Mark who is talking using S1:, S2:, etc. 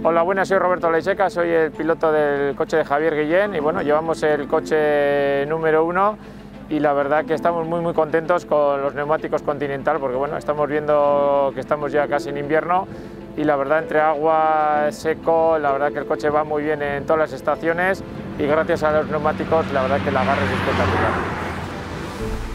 S1: Hola, buenas, soy Roberto Leiseca, soy el piloto del coche de Javier Guillén y bueno, llevamos el coche número 1 y la verdad que estamos muy contentos con los neumáticos Continental porque bueno, estamos viendo que estamos ya casi en invierno y la verdad entre agua, seco, la verdad que el coche va muy bien en todas las estaciones y gracias a los neumáticos la verdad que el agarre es espectacular.